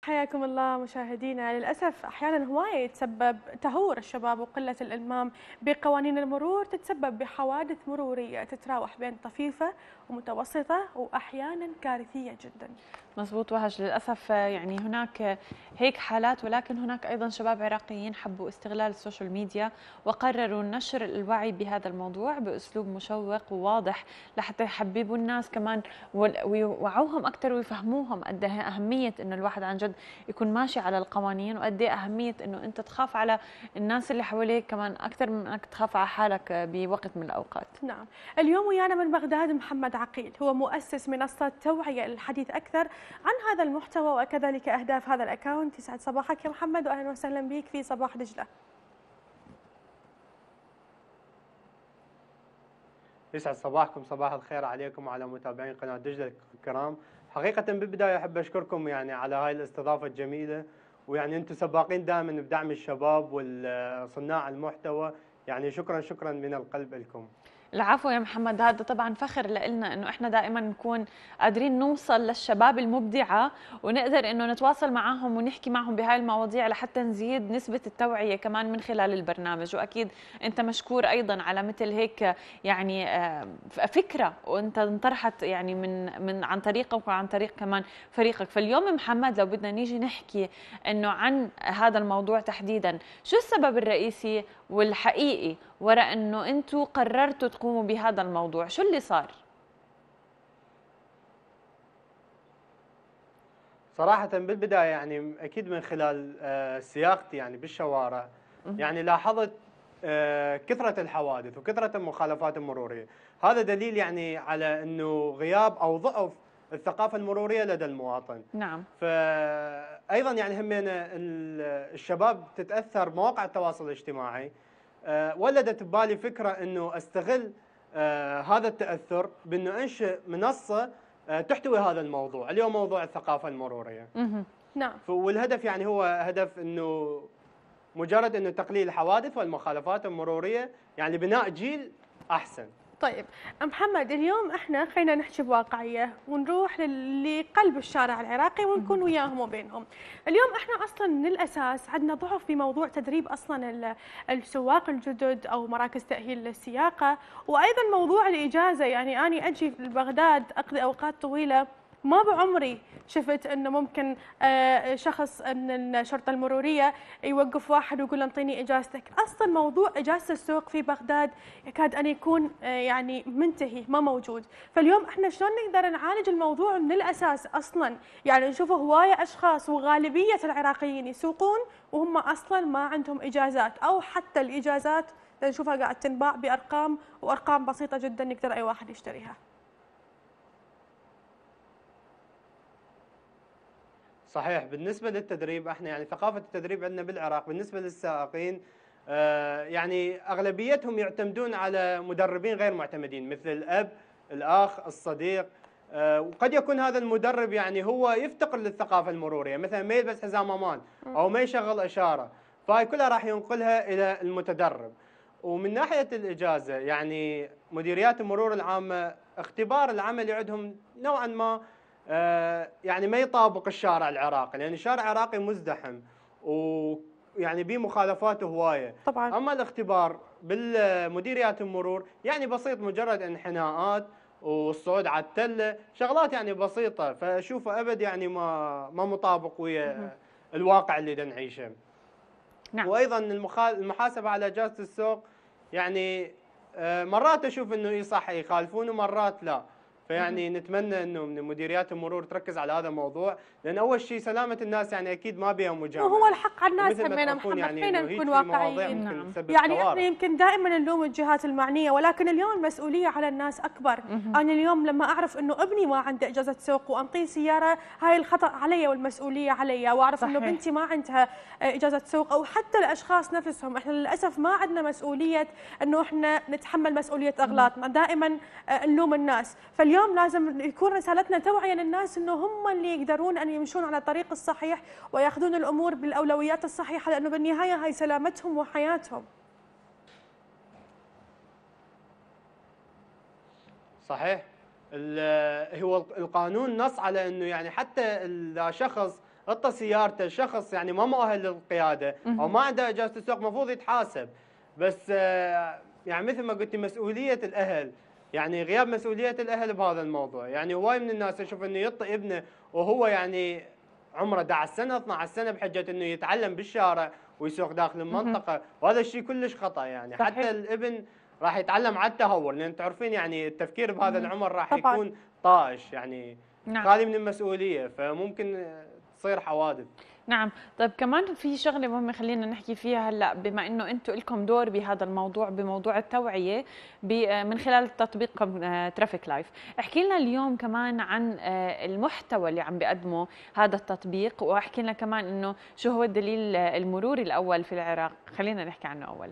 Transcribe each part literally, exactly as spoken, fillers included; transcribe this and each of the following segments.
حياكم الله مشاهدينا. للأسف أحيانا هواية يتسبب تهور الشباب وقلة الإلمام بقوانين المرور، تتسبب بحوادث مرورية تتراوح بين طفيفة ومتوسطة وأحيانا كارثية جدا. مزبوط وهج، للأسف يعني هناك هيك حالات، ولكن هناك أيضا شباب عراقيين حبوا استغلال السوشيال ميديا وقرروا نشر الوعي بهذا الموضوع بأسلوب مشوق وواضح لحتى يحببوا الناس كمان ويوعوهم أكثر ويفهموهم قد ايه أهمية إنه الواحد عن جد يكون ماشي على القوانين، وقد ايه أهمية إنه أنت تخاف على الناس اللي حواليك كمان أكثر من إنك تخاف على حالك بوقت من الأوقات. نعم، اليوم ويانا من بغداد محمد عقيل، هو مؤسس منصة توعية للحديث أكثر عن هذا المحتوى وكذلك أهداف هذا الأكاونت. يسعد صباحك يا محمد وأهلا وسهلا بك في صباح دجلة. يسعد صباحكم، صباح الخير عليكم وعلى متابعين قناة دجلة الكرام. حقيقة بالبداية أحب أشكركم يعني على هاي الاستضافة الجميلة، ويعني أنتم سباقين دائما بدعم الشباب وصناع المحتوى، يعني شكرا شكرا من القلب لكم. العفو يا محمد، هذا طبعا فخر لنا انه احنا دائما نكون قادرين نوصل للشباب المبدعه ونقدر انه نتواصل معهم ونحكي معهم بهاي المواضيع لحتى نزيد نسبه التوعيه كمان من خلال البرنامج. واكيد انت مشكور ايضا على مثل هيك يعني فكره وانت انطرحت يعني من من عن طريقك وعن طريق كمان فريقك. فاليوم محمد لو بدنا نيجي نحكي انه عن هذا الموضوع تحديدا، شو السبب الرئيسي والحقيقي وراء انه انتم قررتوا تقوموا بهذا الموضوع؟ شو اللي صار؟ صراحة بالبداية يعني أكيد من خلال سياقتي يعني بالشوارع يعني لاحظت كثرة الحوادث وكثرة المخالفات المرورية. هذا دليل يعني على أنه غياب أو ضعف الثقافة المرورية لدى المواطن. نعم. فأيضا يعني همينا الشباب تتأثر بمواقع التواصل الاجتماعي. ولدت ببالي فكرة أنه أستغل هذا التأثر بأنه أنشئ منصة تحتوي هذا الموضوع، اليوم موضوع الثقافة المرورية. نعم. والهدف يعني هو هدف أنه مجرد أنه تقليل الحوادث والمخالفات المرورية، يعني بناء جيل أحسن. طيب محمد، اليوم احنا خلينا نحكي بواقعيه ونروح لقلب الشارع العراقي ونكون وياهم وبينهم. اليوم احنا اصلا من الاساس عندنا ضعف بموضوع تدريب اصلا السواق الجدد او مراكز تاهيل السياقه، وايضا موضوع الاجازه. يعني اني اجي لبغداد اقضي اوقات طويله، ما بعمري شفت انه ممكن شخص من الشرطه المروريه يوقف واحد ويقول له انطيني اجازتك. اصلا موضوع اجازه السوق في بغداد يكاد ان يكون يعني منتهي، ما موجود. فاليوم احنا شلون نقدر نعالج الموضوع من الاساس اصلا؟ يعني نشوف هوايه اشخاص وغالبيه العراقيين يسوقون وهم اصلا ما عندهم اجازات، او حتى الاجازات نشوفها قاعد تنباع بارقام وارقام بسيطه جدا يقدر اي واحد يشتريها. صحيح. بالنسبة للتدريب احنا يعني ثقافة التدريب عندنا بالعراق بالنسبة للسائقين آه يعني أغلبيتهم يعتمدون على مدربين غير معتمدين، مثل الأب، الأخ، الصديق. آه وقد يكون هذا المدرب يعني هو يفتقر للثقافة المرورية، مثلا ما يلبس حزام أمان أو ما يشغل إشارة، فهي كلها راح ينقلها إلى المتدرب. ومن ناحية الإجازة يعني مديريات المرور العامة اختبار العمل عندهم نوعا ما يعني ما يطابق الشارع العراقي، لأن الشارع العراقي مزدحم ويعني به مخالفات هواية. طبعا. أما الاختبار بالمديريات المرور يعني بسيط، مجرد انحناءات والصعود على التلة، شغلات يعني بسيطة، فأشوفه أبد يعني ما ما مطابق ويا الواقع اللي نعيشه. نعم. وأيضا المحاسبة على إجازة السوق يعني مرات أشوف إنه صح يخالفون ومرات لا. فيعني نتمنى انه من مديريات المرور تركز على هذا الموضوع، لان اول شيء سلامه الناس يعني اكيد ما بيها مجامله، وهو الحق على الناس همينه محمد. يعني خلينا نكون واقعيين. نعم. يعني احنا يمكن دائما نلوم الجهات المعنيه، ولكن اليوم المسؤوليه على الناس اكبر. انا اليوم لما اعرف انه ابني ما عنده اجازه سوق وانطيه سياره، هاي الخطا علي والمسؤوليه علي، واعرف انه بنتي ما عندها اجازه سوق، او حتى الاشخاص نفسهم. احنا للاسف ما عندنا مسؤوليه انه احنا نتحمل مسؤوليه اغلاطنا، دائما نلوم الناس. فاليوم لازم يكون رسالتنا توعية للناس انه هم اللي يقدرون ان يمشون على الطريق الصحيح وياخذون الامور بالاولويات الصحيحة، لانه بالنهاية هاي سلامتهم وحياتهم. صحيح. هو القانون نص على انه يعني حتى اذا شخص اعطى سيارته شخص يعني ما مؤهل للقياده او ما عنده اجازه السوق المفروض يتحاسب. بس يعني مثل ما قلتي مسؤوليه الاهل، يعني غياب مسؤوليه الاهل بهذا الموضوع. يعني هواي من الناس اشوف انه يعطي ابنه وهو يعني عمره احد عشر سنه اثني عشر سنه بحجه انه يتعلم بالشارع ويسوق داخل المنطقه، وهذا الشيء كلش خطا. يعني صحيح. حتى الابن راح يتعلم على التهور، لان تعرفين يعني التفكير بهذا العمر راح طبعاً. يكون طائش، يعني نعم. خالي من المسؤوليه، فممكن تصير حوادث. نعم. طيب كمان في شغله مهمه خلينا نحكي فيها هلا، بما انه انتم لكم دور بهذا الموضوع بموضوع التوعيه من خلال تطبيقكم ترافيك لايف، احكي لنا اليوم كمان عن المحتوى اللي عم بيقدمه هذا التطبيق، واحكي لنا كمان انه شو هو الدليل المروري الاول في العراق، خلينا نحكي عنه اول.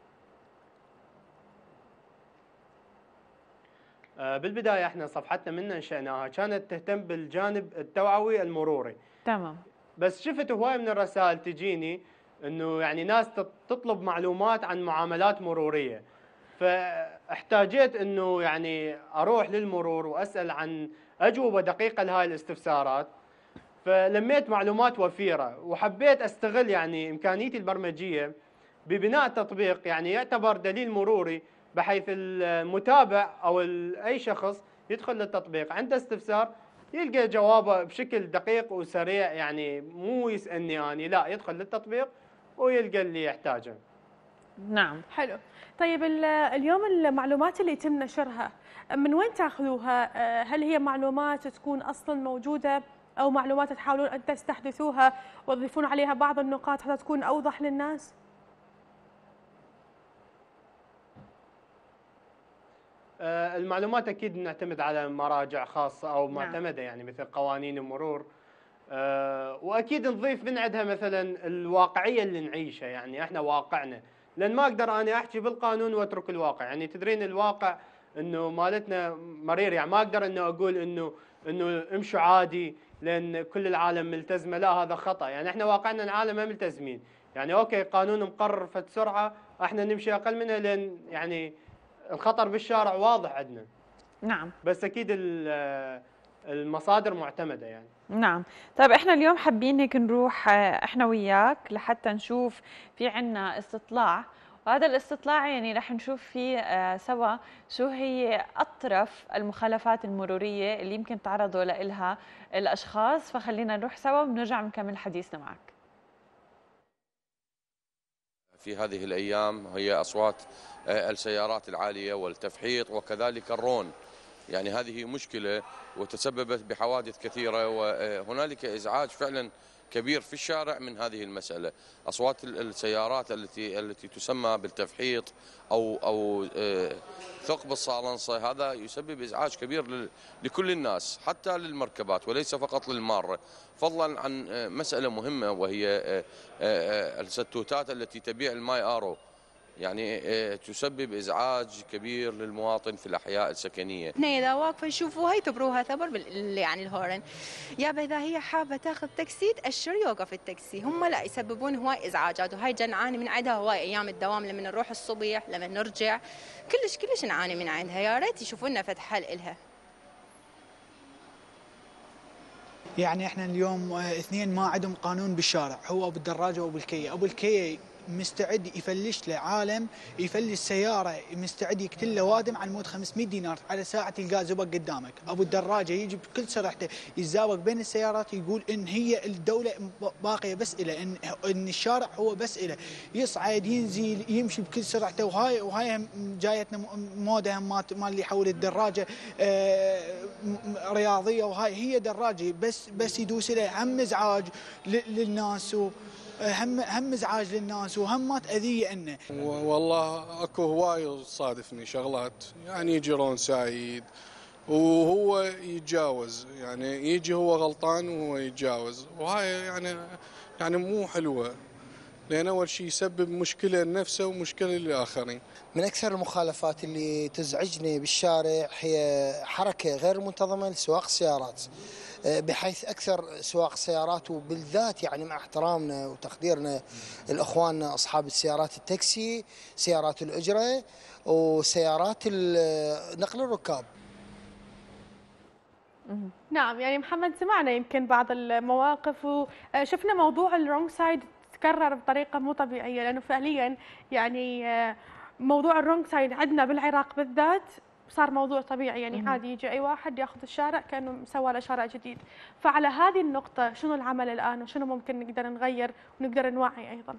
بالبدايه احنا صفحتنا من انشأناها كانت تهتم بالجانب التوعوي المروري. تمام. بس شفت هواي من الرسائل تجيني انه يعني ناس تطلب معلومات عن معاملات مروريه، فاحتاجيت انه يعني اروح للمرور واسال عن اجوبه دقيقه لهاي الاستفسارات، فلميت معلومات وفيره وحبيت استغل يعني امكانيتي البرمجيه ببناء تطبيق يعني يعتبر دليل مروري، بحيث المتابع او اي شخص يدخل للتطبيق عنده استفسار يلقى جوابه بشكل دقيق وسريع، يعني مو يسألني أنا، لا يدخل للتطبيق ويلقى اللي يحتاجه. نعم. حلو. طيب اليوم المعلومات اللي يتم نشرها من وين تاخذوها؟ هل هي معلومات تكون أصلا موجودة أو معلومات تحاولون أن تستحدثوها وتضيفون عليها بعض النقاط حتى تكون أوضح للناس؟ المعلومات اكيد نعتمد على مراجع خاصه او معتمده، يعني مثل قوانين المرور، واكيد نضيف من عندها مثلا الواقعيه اللي نعيشها، يعني احنا واقعنا، لان ما اقدر انا احكي بالقانون واترك الواقع. يعني تدرين الواقع انه مالتنا مرير، يعني ما اقدر انه اقول انه انه امشوا عادي لان كل العالم ملتزمه، لا هذا خطا. يعني احنا واقعنا العالم ما ملتزمين، يعني اوكي قانون مقرر فد سرعه احنا نمشي اقل منها لان يعني الخطر بالشارع واضح عندنا. نعم. بس اكيد المصادر معتمده يعني. نعم. طيب احنا اليوم حابين هيك نروح احنا وياك لحتى نشوف في عنا استطلاع، وهذا الاستطلاع يعني رح نشوف فيه سوا شو هي اطرف المخالفات المروريه اللي يمكن تعرضوا لها الاشخاص، فخلينا نروح سوا ونرجع نكمل حديثنا معك. في هذه الأيام هي أصوات السيارات العالية والتفحيط وكذلك الرون، يعني هذه مشكلة وتسببت بحوادث كثيرة، وهنالك إزعاج فعلا كبير في الشارع من هذه المسألة. أصوات السيارات التي التي تسمى بالتفحيط أو أو ثقب الصالنصة، هذا يسبب إزعاج كبير لكل الناس حتى للمركبات وليس فقط للمارة، فضلا عن مسألة مهمة وهي الستوتات التي تبيع الماي آرو، يعني تسبب ازعاج كبير للمواطن في الاحياء السكنيه. احنا اذا واقفه يشوفوها يتبروها ثبر بال يعني الهورن، يابا اذا هي حابه تاخذ تاكسي تاشر يوقف التاكسي، هم لا يسببون هواي ازعاجات، وهاي نعاني من عندها هواي ايام الدوام لما نروح الصبح لما نرجع، كلش كلش نعاني من عندها، يا ريت يشوفوا لنا فتح حل الها. يعني احنا اليوم اثنين ما عندهم قانون بالشارع، هو ابو الدراجه وابو الكيه، ابو الكيه مستعد يفلش له عالم، يفلش سياره مستعد يقتل له وادم على مود خمسمئة دينار على ساعه تلقاه زبق قدامك. ابو الدراجه يجي بكل سرعته يتزاوق بين السيارات، يقول ان هي الدوله باقيه بس إله، ان ان الشارع هو بس إله، يصعد ينزل يمشي بكل سرعته. وهاي وهاي جايتنا موده مال اللي يحول الدراجه رياضيه، وهاي هي دراجه بس بس يدوس له هم ازعاج للناس و هم هم ازعاج للناس وهمات اذيه انه. والله اكو هواي صادفني شغلات، يعني يجي رون سعيد وهو يتجاوز، يعني يجي هو غلطان وهو يتجاوز، وهاي يعني يعني مو حلوه، لان اول شيء يسبب مشكله لنفسه ومشكله للاخرين. من اكثر المخالفات اللي تزعجني بالشارع هي حركه غير منتظمه لسواق السيارات، بحيث اكثر سواق السيارات وبالذات يعني مع احترامنا وتقديرنا لاخواننا اصحاب السيارات التاكسي، سيارات الاجره وسيارات نقل الركاب. نعم يعني محمد سمعنا يمكن بعض المواقف وشفنا موضوع الرونج سايد تكرر بطريقه مو طبيعيه، لانه فعليا يعني موضوع الرونج سايد عندنا بالعراق بالذات صار موضوع طبيعي، يعني عادي يجي اي واحد ياخذ الشارع كانه سوى له شارع جديد. فعلى هذه النقطه شنو العمل الان وشنو ممكن نقدر نغير ونقدر نوعي ايضا؟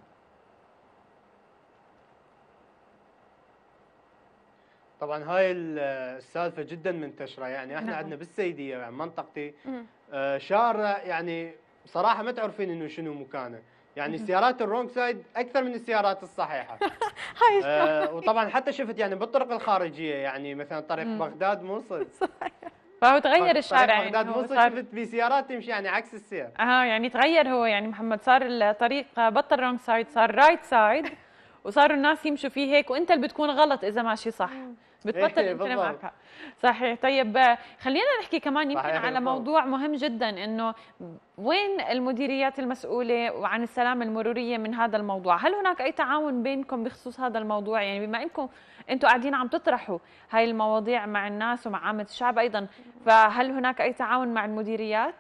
طبعا هاي السالفه جدا منتشره، يعني احنا نعم. عندنا بالسيديه يعني منطقتي آه شارع يعني بصراحه ما تعرفين انه شنو مكانه، يعني السيارات الرونج سايد اكثر من السيارات الصحيحه. هاي آه وطبعا حتى شفت يعني بالطرق الخارجيه، يعني مثلا طريق بغداد موصل صحيح. فهو تغير الشارع طريق يعني بغداد هو موصل صار شفت بسيارات تمشي يعني عكس السير. اه يعني تغير هو يعني محمد، صار الطريق بطل رونج سايد صار رايت سايد، وصاروا الناس يمشوا فيه هيك، وانت اللي بتكون غلط اذا ماشي صح، بتبطل إيه انت اللي بالضبط. معك. صحيح. طيب خلينا نحكي كمان يمكن صحيح على بالضبط. موضوع مهم جدا، انه وين المديريات المسؤوله وعن السلامه المروريه من هذا الموضوع؟ هل هناك اي تعاون بينكم بخصوص هذا الموضوع؟ يعني بما انكم انتم قاعدين عم تطرحوا هاي المواضيع مع الناس ومع عامه الشعب ايضا، فهل هناك اي تعاون مع المديريات؟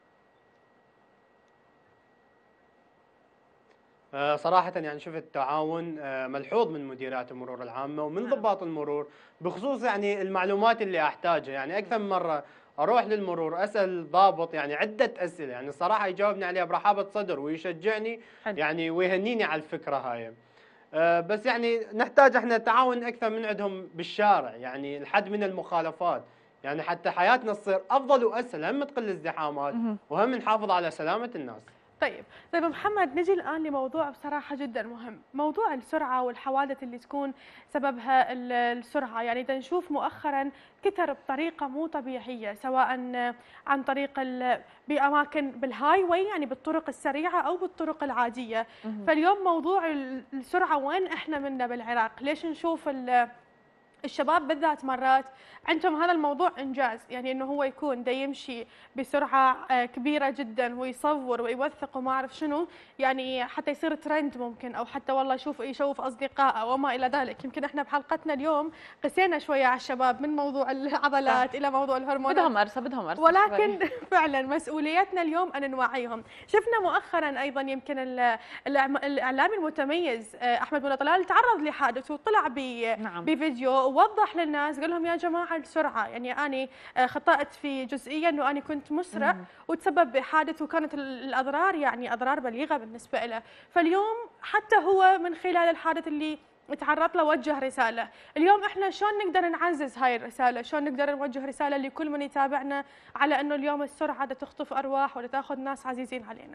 آه، صراحة يعني شفت تعاون آه، ملحوظ من مديريات المرور العامة ومن ضباط المرور بخصوص يعني المعلومات اللي أحتاجها، يعني أكثر من مرة أروح للمرور أسأل ضابط يعني عدة أسئلة، يعني الصراحة يجاوبني عليها برحابة صدر ويشجعني حلو. يعني ويهنيني على الفكرة هاي. آه، بس يعني نحتاج احنا تعاون أكثر من عندهم بالشارع، يعني الحد من المخالفات، يعني حتى حياتنا تصير أفضل وأسهل، هم تقل الازدحامات وهم نحافظ على سلامة الناس. طيب طيب محمد، نجي الآن لموضوع بصراحة جدا مهم، موضوع السرعة والحوادث اللي تكون سببها ال- السرعة. يعني إذا نشوف مؤخرا كثر بطريقة مو طبيعية، سواء عن طريق ال- بأماكن بالهاي واي يعني بالطرق السريعة أو بالطرق العادية. فاليوم موضوع ال- السرعة وين إحنا منا بالعراق؟ ليش نشوف ال- الشباب بالذات مرات عندهم هذا الموضوع انجاز، يعني انه هو يكون دا يمشي بسرعه آه، كبيره جدا ويصور ويوثق وما اعرف شنو، يعني حتى يصير ترند ممكن، او حتى والله يشوف يشوف اصدقائه وما الى ذلك. يمكن احنا بحلقتنا اليوم قسينا شويه على الشباب من موضوع العضلات صح. الى موضوع الهرمونات، بدهم قرصه بدهم قرصه ولكن شوي. فعلا مسؤوليتنا اليوم ان نوعيهم. شفنا مؤخرا ايضا يمكن ال- الإعم- الاعلامي المتميز آه، احمد بن طلال تعرض لحادث وطلع ب- نعم. بفيديو ووضح للناس، قال لهم يا جماعه السرعه، يعني اني آه، خطأت في جزئيه انه انا كنت مسرع وتسبب بحادث، وكانت ال- الاضرار يعني اضرار بليغه بالنسبه له. فاليوم حتى هو من خلال الحادث اللي تعرض له وجه رساله. اليوم احنا شلون نقدر نعزز هاي الرساله؟ شلون نقدر نوجه رساله لكل من يتابعنا على انه اليوم السرعه دا تخطف ارواح ولا تاخذ ناس عزيزين علينا؟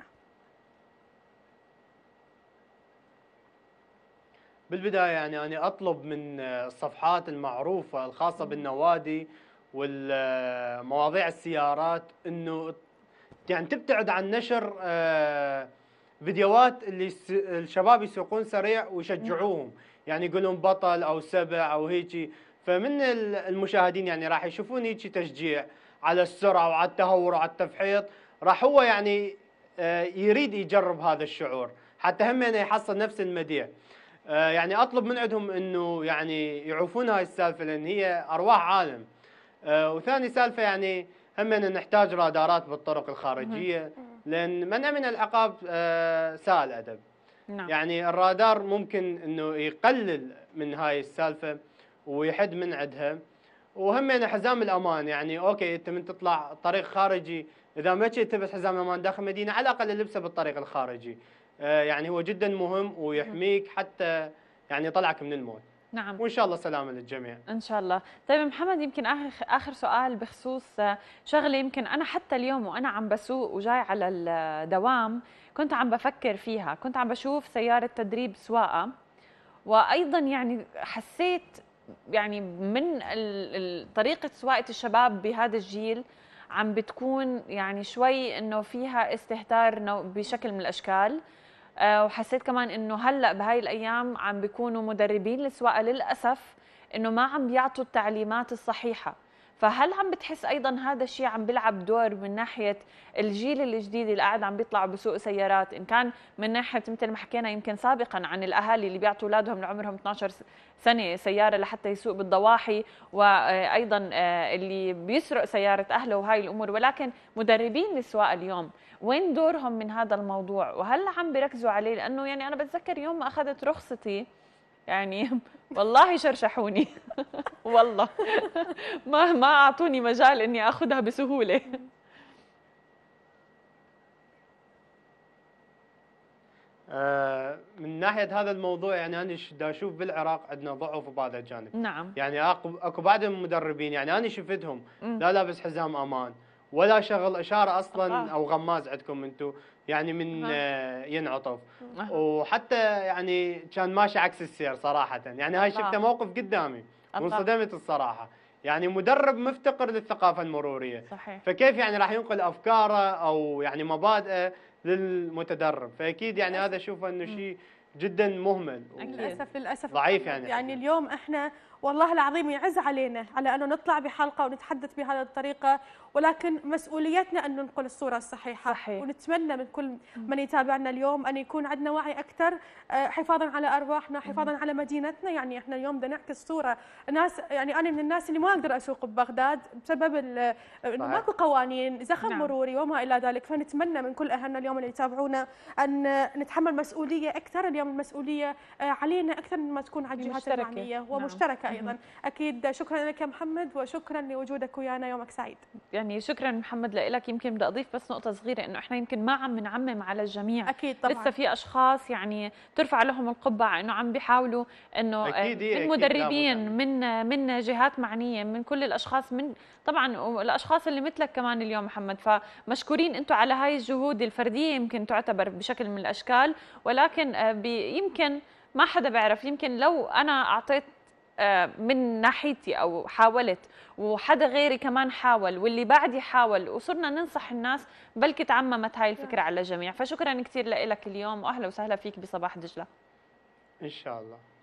بالبداية يعني أنا أطلب من الصفحات المعروفة الخاصة بالنوادي والمواضيع السيارات أنه يعني تبتعد عن نشر آه، فيديوهات اللي الس- الشباب يسوقون سريع ويشجعوهم، يعني يقولون بطل أو سبع أو هيجي، فمن ال- المشاهدين يعني راح يشوفون هيجي تشجيع على السرعة وعلى التهور وعلى التفحيط، راح هو يعني آه، يريد يجرب هذا الشعور حتى هم يعني يحصل نفس المديح. آه، يعني اطلب من عندهم انه يعني يعوفون هاي السالفه لان هي ارواح عالم. آه، وثاني سالفه يعني هم أن نحتاج رادارات بالطرق الخارجيه، لان منع من العقاب آه، ساء الادب. نعم. يعني الرادار ممكن انه يقلل من هاي السالفه ويحد من عندها. وهم يعني حزام الامان، يعني اوكي انت من تطلع طريق خارجي اذا ما جيت تلبس حزام الامان داخل المدينه على الاقل لبسه بالطريق الخارجي. آه، يعني هو جدا مهم ويحميك حتى يعني يطلعك من الموت. نعم وان شاء الله سلامه للجميع. ان شاء الله. طيب محمد، يمكن اخر اخر سؤال بخصوص شغله يمكن انا حتى اليوم وانا عم بسوق وجاي على الدوام كنت عم بفكر فيها، كنت عم بشوف سياره تدريب سواقه، وايضا يعني حسيت يعني من ال- ال- طريقه سواقه الشباب بهذا الجيل عم بتكون يعني شوي انه فيها استهتار نوع- بشكل من الاشكال. آه، وحسيت كمان انه هلا بهاي الايام عم بيكونوا مدربين السواقه للاسف انه ما عم بيعطوا التعليمات الصحيحه، فهل عم بتحس ايضا هذا الشيء عم بيلعب دور من ناحيه الجيل الجديد اللي قاعد عم بيطلعوا بسوق سيارات، ان كان من ناحيه مثل ما حكينا يمكن سابقا عن الاهالي اللي بيعطوا اولادهم اللي عمرهم اثنعش سنه سياره لحتى يسوق بالضواحي، وايضا اللي بيسرق سياره اهله وهاي الامور، ولكن مدربين السواقه اليوم وين دورهم من هذا الموضوع وهل عم بيركزوا عليه؟ لانه يعني انا بتذكر يوم ما اخذت رخصتي يعني والله شرشحوني والله ما ما اعطوني مجال اني اخذها بسهوله. آه من ناحيه هذا الموضوع يعني انا دا اشوف بالعراق عندنا ضعف بهذا الجانب. نعم. يعني اكو اكو بعض المدربين يعني انا شفتهم لا لابس حزام امان ولا شغل اشاره اصلا آه. او غماز عندكم انتم يعني من آه. ينعطف آه. وحتى يعني كان ماشي عكس السير صراحه، يعني هاي شفته موقف قدامي وانصدمت الصراحه. يعني مدرب مفتقر للثقافه المروريه. صحيح. فكيف يعني راح ينقل افكاره او يعني مبادئه للمتدرب؟ فاكيد يعني هذا اشوفه انه شيء جدا مهمل للاسف للاسف ضعيف. يعني يعني اليوم احنا والله العظيم يعز علينا على انه نطلع بحلقه ونتحدث بهذه الطريقه، ولكن مسؤوليتنا ان ننقل الصوره الصحيحه. صحيح. ونتمنى من كل من يتابعنا اليوم ان يكون عندنا وعي اكثر حفاظا على ارواحنا، حفاظا على مدينتنا. يعني احنا اليوم بدنا نعكس صوره ناس، يعني انا من الناس اللي ما اقدر اسوق ببغداد بسبب انه ماكو قوانين، زخم نعم. مروري وما الى ذلك. فنتمنى من كل اهلنا اليوم اللي يتابعونا ان نتحمل مسؤوليه اكثر. اليوم المسؤوليه علينا اكثر مما تكون على الجهات المعنيه ومشتركه. نعم. ايضا اكيد. شكرا لك يا محمد وشكرا لوجودك ويانا، يومك سعيد. يعني شكرا محمد لك. يمكن بدي اضيف بس نقطه صغيره انه احنا يمكن ما عم نعمم على الجميع. اكيد طبعا. لسه في اشخاص يعني ترفع لهم القبعه انه عم بيحاولوا انه من مدربين من من جهات معنيه، من كل الاشخاص، من طبعا الاشخاص اللي مثلك كمان اليوم محمد. فمشكورين انتم على هاي الجهود الفرديه يمكن تعتبر بشكل من الاشكال، ولكن يمكن ما حدا بيعرف. يمكن لو انا اعطيت من ناحيتي او حاولت وحدا غيري كمان حاول واللي بعدي حاول وصرنا ننصح الناس، بلكي تعممت هاي الفكره على الجميع. فشكرا كثير لك اليوم واهلا وسهلا فيك بصباح دجله. ان شاء الله.